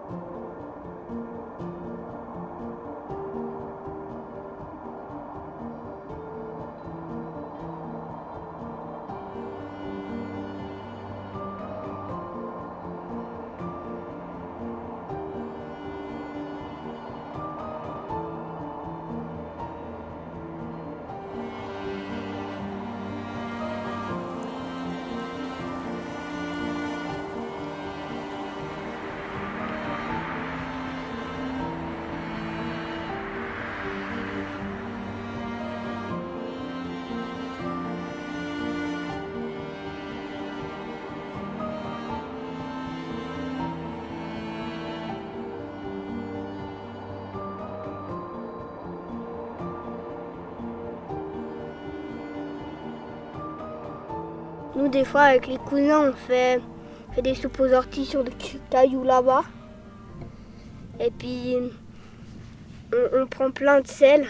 Nous, des fois, avec les cousins, on fait des soupes aux orties sur des cailloux là-bas. Et puis, on prend plein de sel.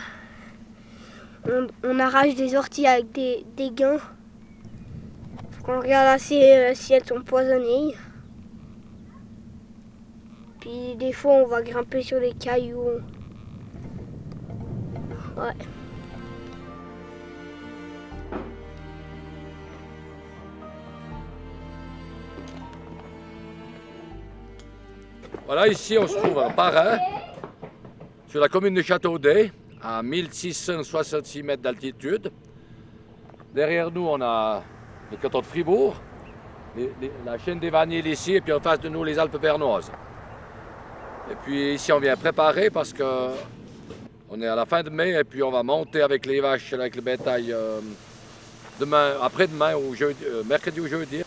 On arrache des orties avec des gains. On regarde assez si elles sont poisonnées. Puis, des fois, on va grimper sur les cailloux. Ouais. Voilà, ici on se trouve en Parrain, sur la commune de Châteaudet, à 1666 mètres d'altitude. Derrière nous, on a le canton de Fribourg, la chaîne des Vanilles ici, et puis en face de nous, les Alpes bernoises. Et puis ici, on vient préparer parce que on est à la fin de mai, et puis on va monter avec les vaches, avec le bétail demain, après-demain, ou mercredi ou jeudi.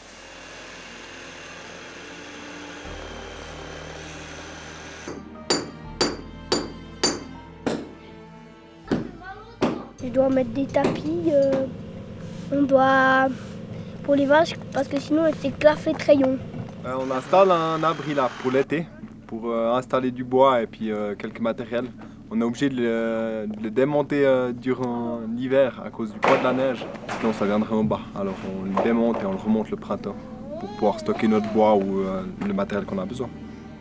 Je dois mettre des tapis, on doit pour les vaches parce que sinon elles s'éclafent les crayons. On installe un abri là pour l'été, pour installer du bois et puis quelques matériels. On est obligé de le démonter durant l'hiver à cause du poids de la neige, sinon ça viendrait en bas. Alors on le démonte et on le remonte le printemps pour pouvoir stocker notre bois ou le matériel qu'on a besoin.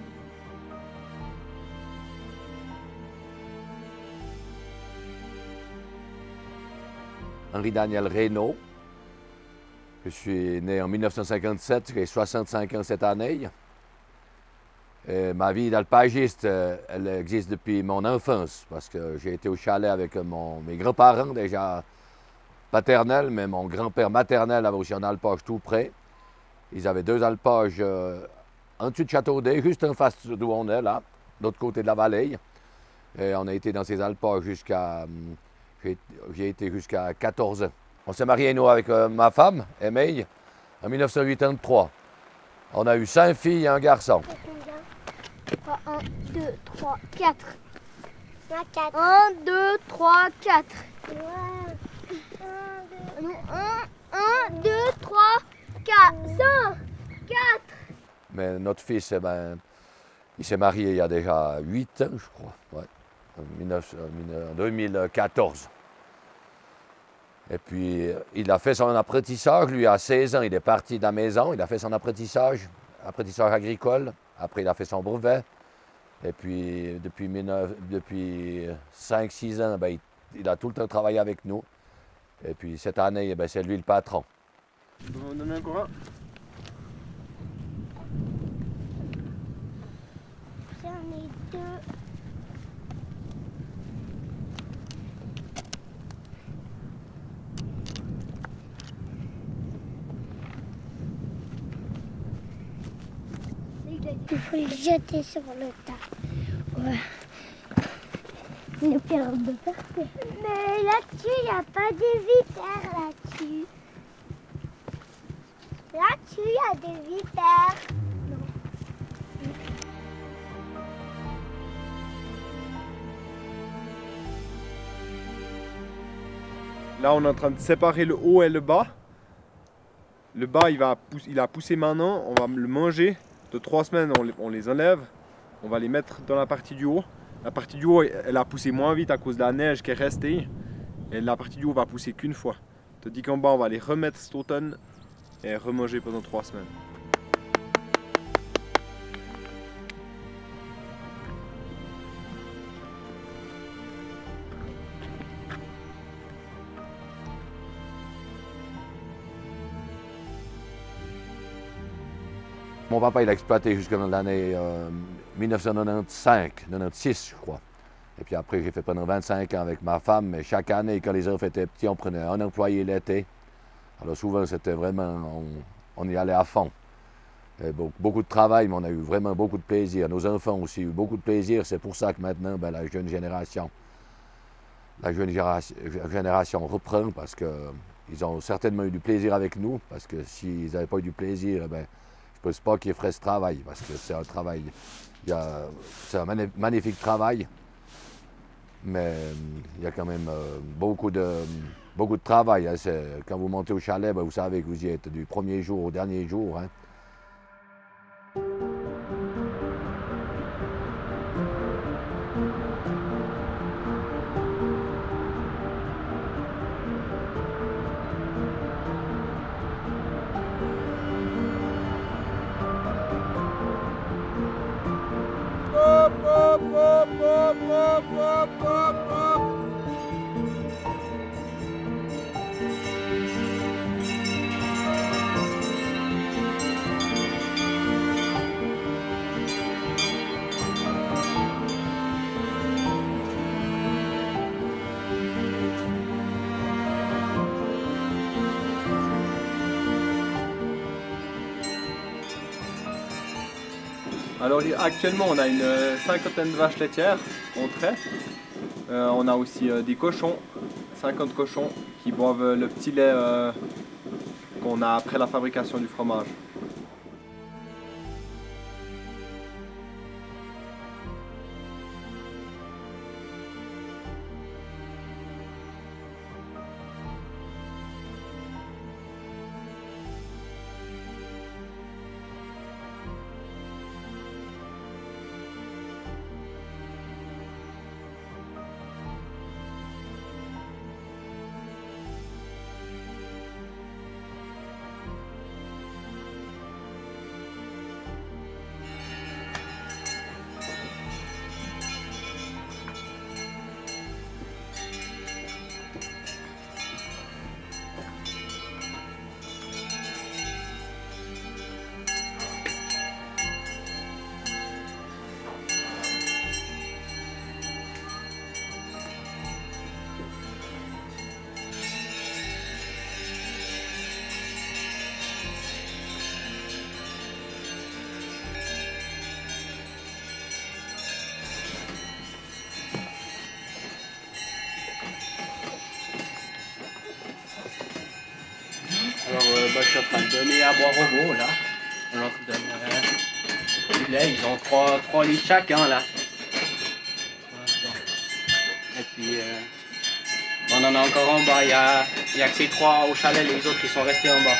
Henri-Daniel Reynaud. Je suis né en 1957, j'ai 65 ans cette année. Et ma vie d'alpagiste, elle existe depuis mon enfance, parce que j'ai été au chalet avec mes grands-parents déjà paternels, mais mon grand-père maternel avait aussi un alpage tout près. Ils avaient 2 alpages en dessous de Châteaudet, juste en face d'où on est là, de l'autre côté de la vallée. Et on a été dans ces alpages jusqu'à... J'ai été jusqu'à 14 ans. On s'est marié, nous, avec ma femme, Aimée, en 1983. On a eu 5 filles et un garçon. 1, 2, 3, 4. 1, 2, 3, 4. 1, 2, 3, 4. 5, 4. Mais notre fils, il s'est marié il y a déjà 8 ans, je crois. Ouais. En 2014. Et puis, il a fait son apprentissage. Lui, à 16 ans, il est parti de la maison. Il a fait son apprentissage agricole. Après, il a fait son brevet. Et puis, depuis 5-6 ans, il a tout le temps travaillé avec nous. Et puis, cette année, c'est lui le patron. On donne encore un. J'en ai 2. Il faut le jeter sur le tas. Ouais. Ne perd pas. Mais là-dessus, il n'y a pas de vipères là-dessus. Là-dessus, il y a des vipères. Non. Là, on est en train de séparer le haut et le bas. Le bas, il a poussé maintenant, on va le manger. De 3 semaines, on les enlève, on va les mettre dans la partie du haut. La partie du haut, elle a poussé moins vite à cause de la neige qui est restée. Et la partie du haut va pousser qu'une fois. Tandis qu'en bas, on va les remettre cet automne et remanger pendant 3 semaines. Mon papa, il a exploité jusqu'en l'année 1995, je crois. Et puis après, j'ai fait pendant 25 ans avec ma femme. Mais chaque année, quand les enfants étaient petits, on prenait un employé l'été. Alors souvent, c'était vraiment, on y allait à fond. Beaucoup de travail, mais on a eu vraiment beaucoup de plaisir. Nos enfants ont aussi eu beaucoup de plaisir. C'est pour ça que maintenant, la jeune génération reprend parce qu'ils ont certainement eu du plaisir avec nous. Parce que s'ils n'avaient pas eu du plaisir, je ne pense pas qu'ils feraient ce travail. Parce que c'est un travail, c'est un magnifique travail. Mais il y a quand même beaucoup de travail. Hein. Quand vous montez au chalet, vous savez que vous y êtes du premier jour au dernier jour. Hein. Alors actuellement on a une cinquantaine de vaches laitières en trait. On a aussi des cochons, 50 cochons qui boivent le petit lait qu'on a après la fabrication du fromage. Alors, je suis en train de donner à boire aux veaux, là. On leur donne du lait, ils ont 3 litres chacun, là. Et puis, on en a encore en bas, il y a que ces 3 au chalet, les autres qui sont restés en bas.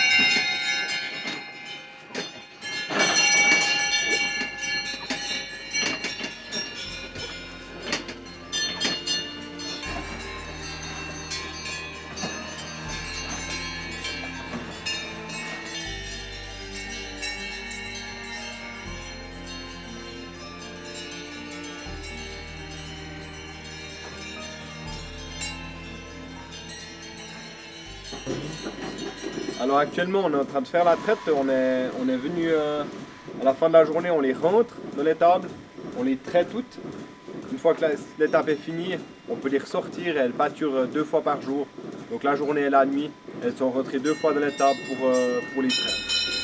Alors actuellement on est en train de faire la traite, on est venu à la fin de la journée, on les rentre dans l'étable, on les traite toutes. Une fois que l'étape est finie, on peut les ressortir et elles pâturent 2 fois par jour. Donc la journée et la nuit, elles sont rentrées 2 fois dans l'étable pour les traiter.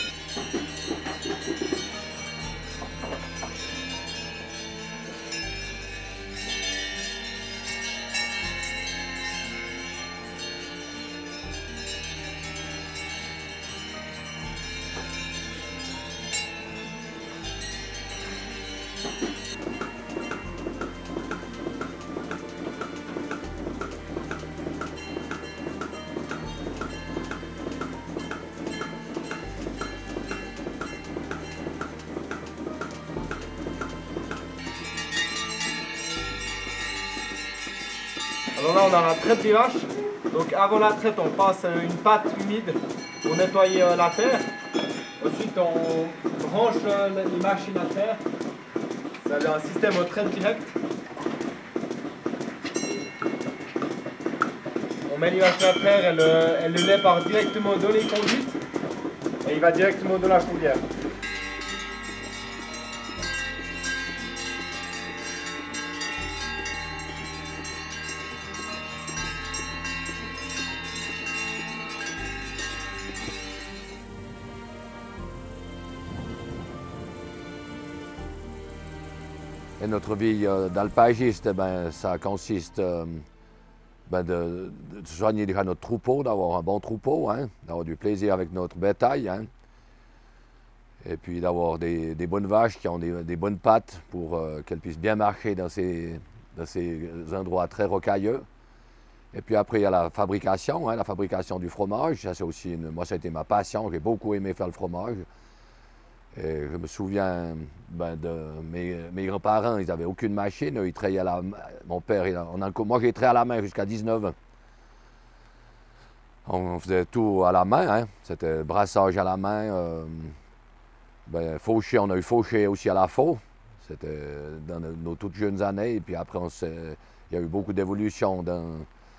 Alors là on a la traite des vaches. Donc avant la traite on passe une pâte humide pour nettoyer la terre. Ensuite on branche les machines à terre. C'est un système de traite direct. On met les machines à terre, le lait part directement dans les conduites et il va directement dans la chaudière. Et notre vie d'alpagiste, ça consiste de soigner déjà notre troupeau, d'avoir un bon troupeau, hein, d'avoir du plaisir avec notre bétail, hein, et puis d'avoir des bonnes vaches qui ont des bonnes pattes pour qu'elles puissent bien marcher dans ces endroits très rocailleux. Et puis après, il y a la fabrication, hein, la fabrication du fromage. Ça, c'est aussi moi, ça a été ma passion. J'ai beaucoup aimé faire le fromage. Et je me souviens de mes grands-parents, ils n'avaient aucune machine. Ils traillaient à la main. Mon père, moi, j'ai traité à la main jusqu'à 19 ans. On faisait tout à la main. Hein. C'était brassage à la main. Faucher, on a eu fauché aussi à la faux. C'était dans nos toutes jeunes années. Et puis après, il y a eu beaucoup d'évolution dans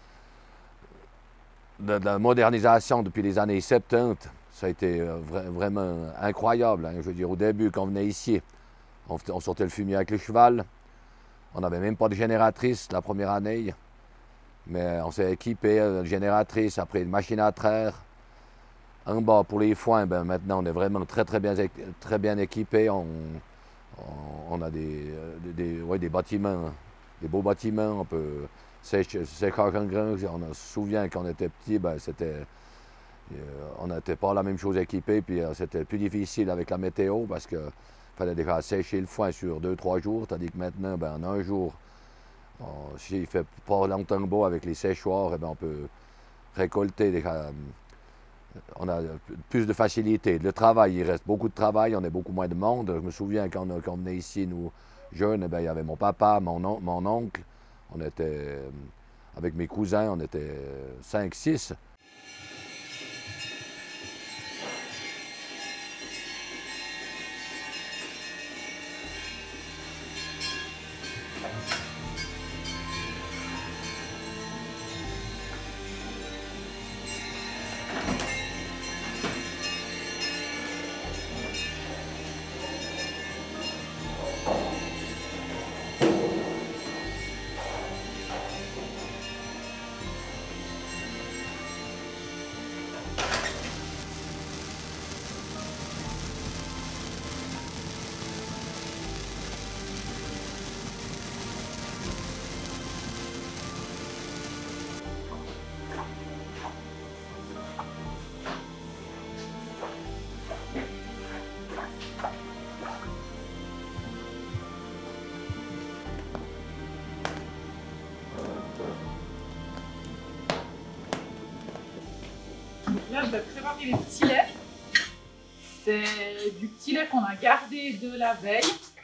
la modernisation depuis les années 70. Ça a été vraiment incroyable. Hein. Je veux dire, au début, quand on venait ici, on sortait le fumier avec le cheval. On n'avait même pas de génératrice la première année. Mais on s'est équipé de génératrice, après une machine à traire. En bas, pour les foins, maintenant, on est vraiment très bien équipé. On a des bâtiments, des beaux bâtiments. On peut séchage en grain. On se souvient quand on était petit, on n'était pas la même chose équipée. Puis c'était plus difficile avec la météo parce qu'il fallait déjà sécher le foin sur 2-3 jours. Tandis que maintenant, en un jour, s'il ne fait pas longtemps beau avec les séchoirs, on peut récolter déjà. On a plus de facilité. Le travail, il reste beaucoup de travail, on est beaucoup moins de monde. Je me souviens quand on venait ici, nous, jeunes, il y avait mon papa, mon oncle. On était, avec mes cousins, on était 5-6. Là, je vais préparer les petits laits. C'est du petit lait qu'on a gardé de la veille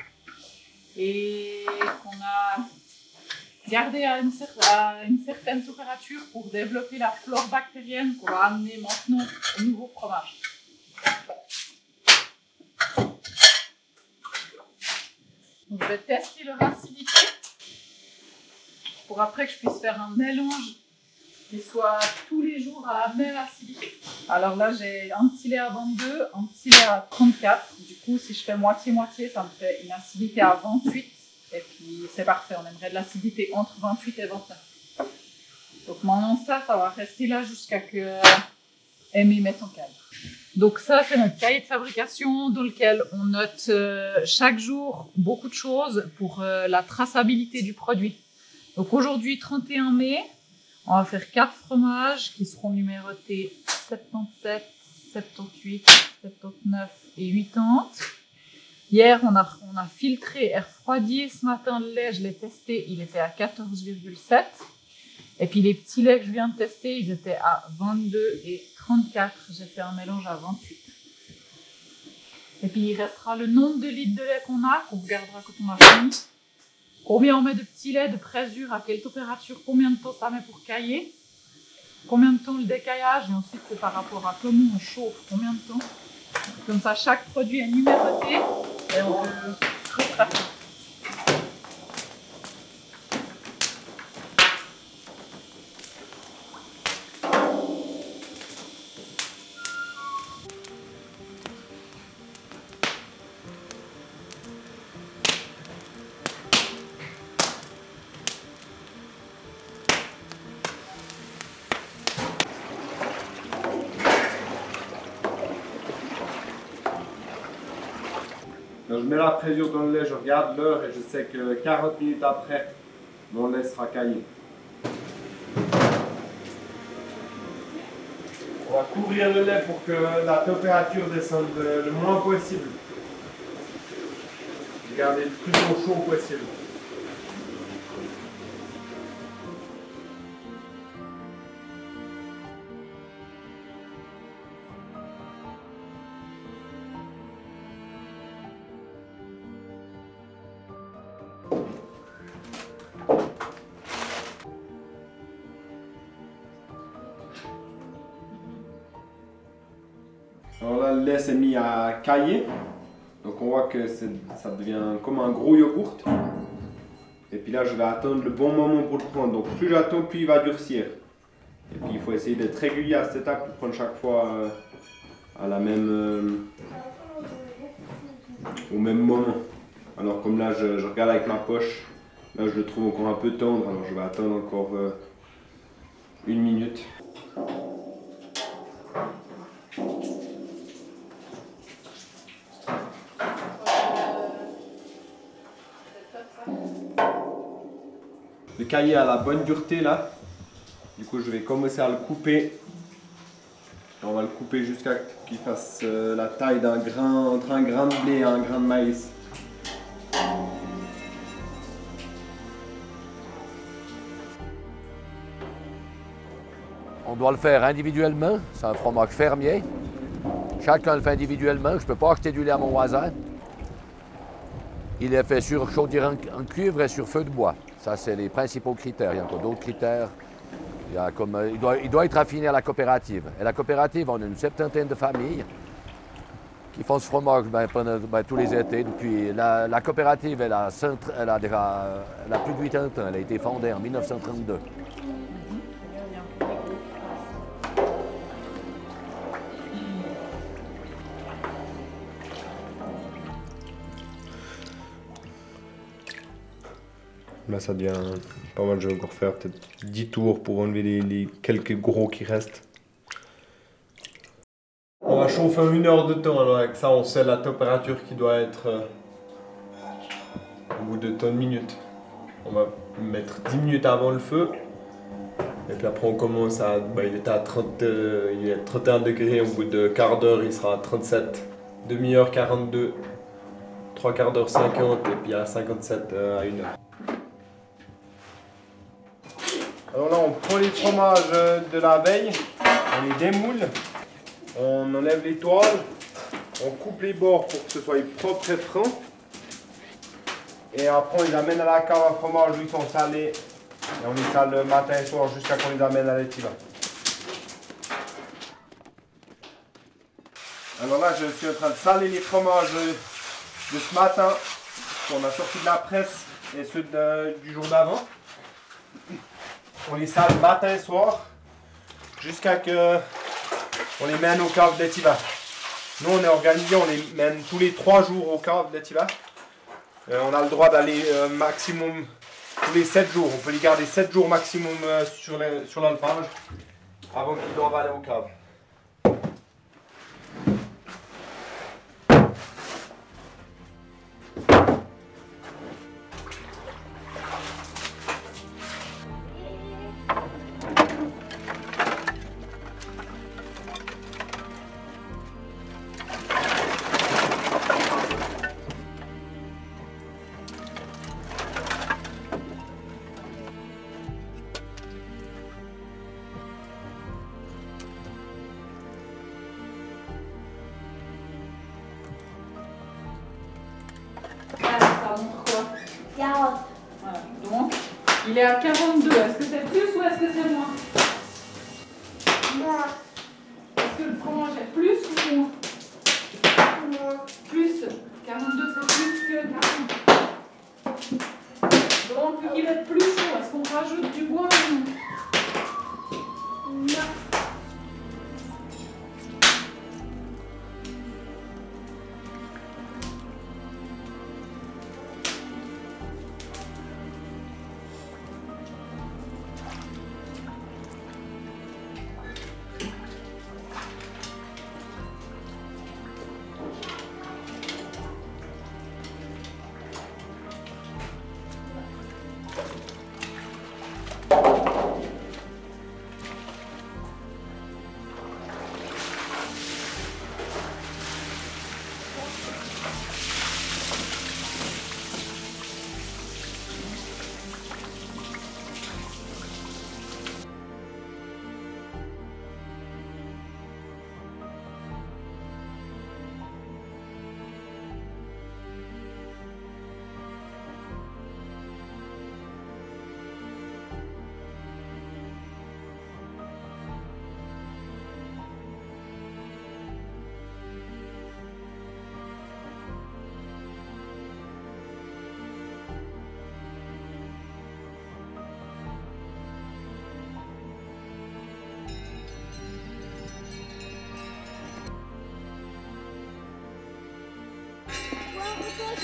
et qu'on a gardé à une certaine température pour développer la flore bactérienne qu'on va amener maintenant au nouveau fromage. Donc, je vais tester leur acidité pour après que je puisse faire un mélange qui soit tous les jours à la même acidité. Alors là, j'ai un petit lait à 22, un petit lait à 34. Du coup, si je fais moitié-moitié, ça me fait une acidité à 28. Et puis, c'est parfait. On aimerait de l'acidité entre 28 et 29. Donc maintenant, ça va rester là jusqu'à que Amy mette en cale. Donc ça, c'est notre cahier de fabrication dans lequel on note chaque jour beaucoup de choses pour la traçabilité du produit. Donc aujourd'hui, 31 mai, on va faire 4 fromages qui seront numérotés 77, 78, 79 et 80. Hier, on a filtré et refroidi. Ce matin, le lait, je l'ai testé, il était à 14,7. Et puis les petits laits que je viens de tester, ils étaient à 22 et 34. J'ai fait un mélange à 28. Et puis il restera le nombre de litres de lait qu'on regardera quand on a fini. Combien on met de petits laits, de présure, à quelle température, combien de temps ça met pour cailler, combien de temps le décaillage, et ensuite c'est par rapport à comment on chauffe, combien de temps. Comme ça, chaque produit est numéroté et on peut retracer. Quand je mets la pression dans le lait, je regarde l'heure et je sais que 40 minutes après, mon lait sera caillé. On va couvrir le lait pour que la température descende le moins possible. Garder le plus au chaud possible. Alors là, le lait s'est mis à cailler. Donc on voit que ça devient comme un gros yogourt. Et puis là, je vais attendre le bon moment pour le prendre. Donc plus j'attends, plus il va durcir. Et puis il faut essayer d'être régulier à cette étape pour prendre chaque fois à la même, au même moment. Alors comme là, je regarde avec ma poche. Là, je le trouve encore un peu tendre. Alors je vais attendre encore 1 minute. Le cahier a la bonne dureté là. Du coup, je vais commencer à le couper. Et on va le couper jusqu'à qu'il fasse la taille d'un grain, entre un grain de blé et un grain de maïs. On doit le faire individuellement. C'est un fromage fermier. Chacun le fait individuellement. Je ne peux pas acheter du lait à mon voisin. Il est fait sur chaudière en cuivre et sur feu de bois. Ça, c'est les principaux critères. Il y a encore d'autres critères. Il doit être affiné à la coopérative. Et la coopérative, on a une 70aine de familles qui font ce fromage pendant tous les étés. Depuis, la coopérative, elle a plus de 80 ans. Elle a été fondée en 1932. Là, ça devient pas mal. Je vais encore faire peut-être 10 tours pour enlever les quelques gros qui restent. On va chauffer 1 heure de temps. Alors avec ça, on sait la température qui doit être au bout de tant de minutes. On va mettre 10 minutes avant le feu. Et puis après, on commence à... il est à 31 degrés. Au bout de quart d'heure, il sera à 37. Demi-heure, 42. 3 quarts d'heure, 50. Et puis à 57 à 1 heure. Alors là, on prend les fromages de la veille, on les démoule, on enlève les toiles, on coupe les bords pour que ce soit propre et franc. Et après, on les amène à la cave à fromage où ils sont salés. Et on les sale le matin et soir jusqu'à qu'on les amène à l'étiva. Alors là, je suis en train de saler les fromages de ce matin, qu'on a sorti de la presse et ceux du jour d'avant. On les sale matin et soir jusqu'à que on les mène aux caves d'étiva. Nous on est organisé, on les mène tous les 3 jours aux caves d'étiva. On a le droit d'aller maximum tous les 7 jours. On peut les garder 7 jours maximum sur l'alpage avant qu'ils doivent aller aux caves. Voilà. Donc, il est à 42. Est-ce que c'est plus ou est-ce que c'est moins? Moins. Est-ce que le fromage est plus ou moins? Moins. Plus. 42, c'est plus que 40. Donc, vu qu'il est plus chaud, est-ce qu'on rajoute du bois ou non? Non.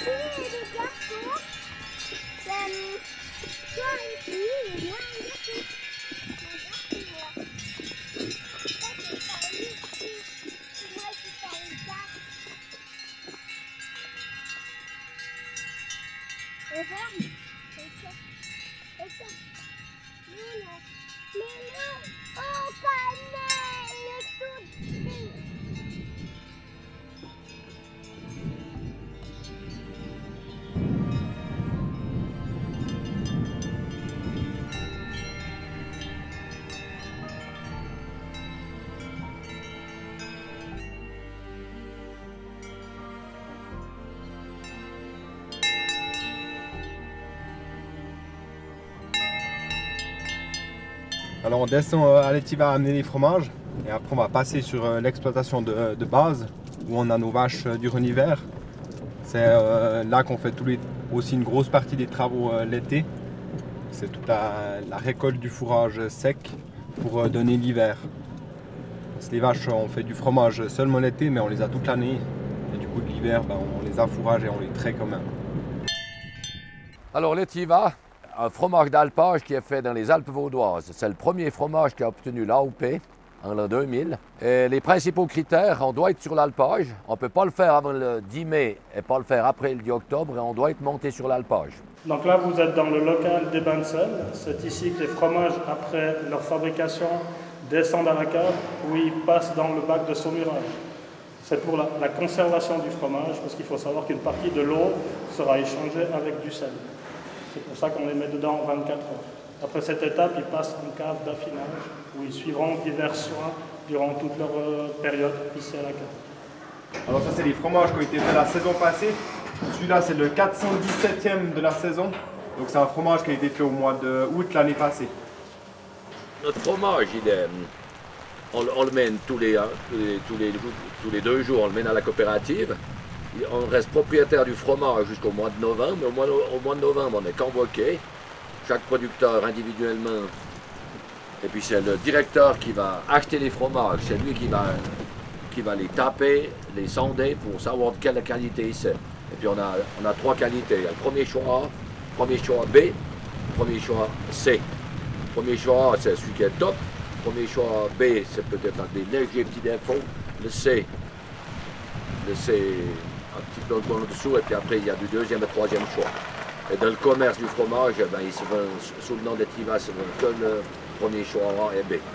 les garçons, toi une fille et moi un garçon. Regarde, c'est ça. Mais non, on connaît le tout. Alors on descend à l'étiva amener les fromages et après on va passer sur l'exploitation de base où on a nos vaches durant l'hiver. C'est là qu'on fait aussi une grosse partie des travaux l'été. C'est toute la récolte du fourrage sec pour donner l'hiver. Parce que les vaches, on fait du fromage seulement l'été mais on les a toute l'année. Et du coup de l'hiver, on les affourrage et on les traite quand même. Alors l'étiva, un fromage d'alpage qui est fait dans les Alpes vaudoises. C'est le premier fromage qui a obtenu l'AOP en l'an 2000. Et les principaux critères, on doit être sur l'alpage. On ne peut pas le faire avant le 10 mai et pas le faire après le 10 octobre. Et on doit être monté sur l'alpage. Donc là, vous êtes dans le local des bains de sel. C'est ici que les fromages, après leur fabrication, descendent à la cave où ils passent dans le bac de saumurage. C'est pour la conservation du fromage, parce qu'il faut savoir qu'une partie de l'eau sera échangée avec du sel. C'est pour ça qu'on les met dedans 24 heures. Après cette étape, ils passent en cave d'affinage, où ils suivront divers soins durant toute leur période ici à la cave. Alors ça c'est les fromages qui ont été faits la saison passée. Celui-là c'est le 417e de la saison. Donc c'est un fromage qui a été fait au mois d'août l'année passée. Notre fromage, on le mène tous les 2 jours, on le mène à la coopérative. On reste propriétaire du fromage jusqu'au mois de novembre. Au mois de novembre, on est convoqué, chaque producteur individuellement. Et puis c'est le directeur qui va acheter les fromages. C'est lui qui va les taper, les sonder pour savoir de quelle qualité c'est. Et puis on a 3 qualités. Il y a le premier choix A, premier choix B, premier choix C. Le premier choix A, c'est celui qui est top. Le premier choix B, c'est peut-être des légers petits défauts. Le C, un petit peu en dessous, et puis après il y a du deuxième et troisième choix. Et dans le commerce du fromage, il se vend sous le nom d'étiva, se vend que le premier choix A et B.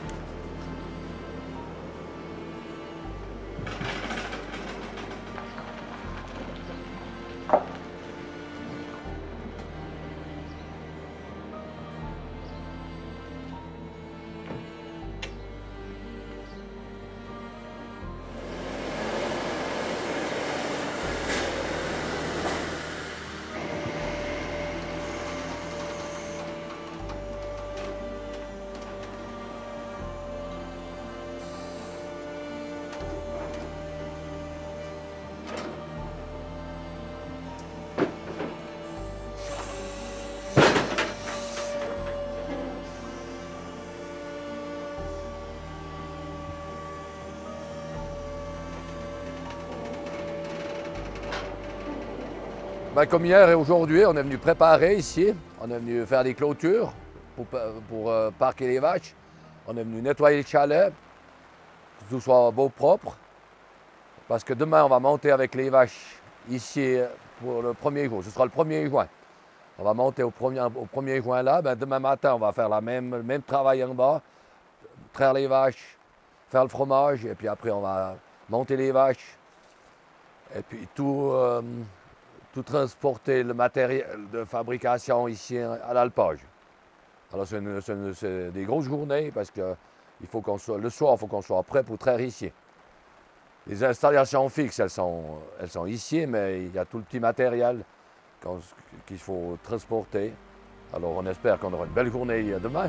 Comme hier et aujourd'hui, on est venu préparer ici, on est venu faire des clôtures pour parquer les vaches, on est venu nettoyer le chalet, que tout soit beau, propre, parce que demain on va monter avec les vaches ici pour le 1er jour, ce sera le 1er juin. On va monter au 1er juin là, demain matin on va faire le même travail en bas, traire les vaches, faire le fromage, et puis après on va monter les vaches, et puis tout transporter le matériel de fabrication ici à l'alpage. Alors c'est des grosses journées parce que le soir, il faut qu'on soit prêt pour traire ici. Les installations fixes, elles sont ici, mais il y a tout le petit matériel qu'il faut transporter. Alors on espère qu'on aura une belle journée demain.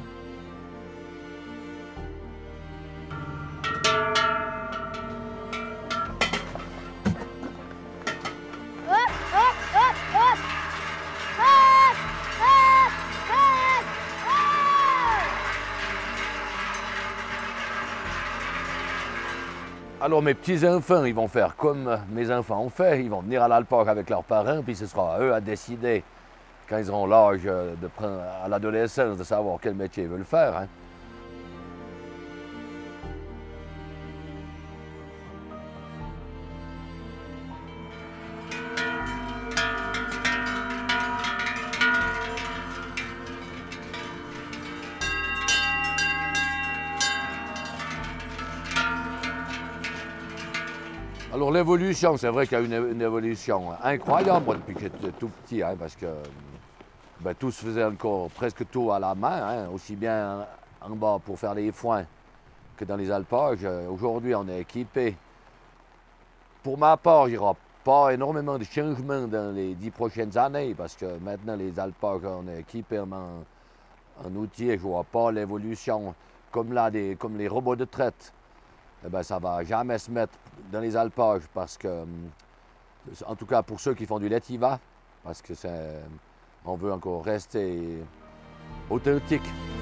Alors mes petits-enfants, ils vont faire comme mes enfants ont fait. Ils vont venir à l'alpage avec leurs parents, puis ce sera à eux à décider, quand ils auront l'âge de prendre à l'adolescence, de savoir quel métier ils veulent faire. Hein. Alors l'évolution, c'est vrai qu'il y a une évolution incroyable, moi, depuis que j'étais tout petit, hein, parce que ben, tout se faisait encore presque tout à la main, hein, aussi bien en bas pour faire les foins que dans les alpages. Aujourd'hui, on est équipé. Pour ma part, il n'y aura pas énormément de changements dans les 10 prochaines années, parce que maintenant, les alpages, on est équipés en outils et je ne vois pas l'évolution comme là, comme les robots de traite. Eh bien, ça ne va jamais se mettre dans les alpages parce que, en tout cas pour ceux qui font du lessiva, parce que on veut encore rester authentique.